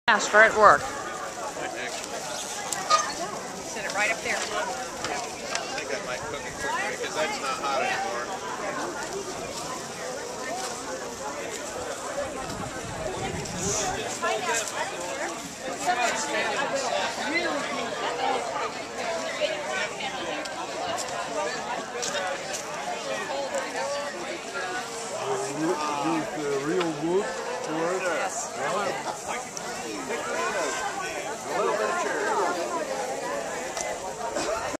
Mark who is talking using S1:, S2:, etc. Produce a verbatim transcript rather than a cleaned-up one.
S1: Master at work.
S2: Set it right up there.
S3: I think I might cook it quickly because that's not hot anymore.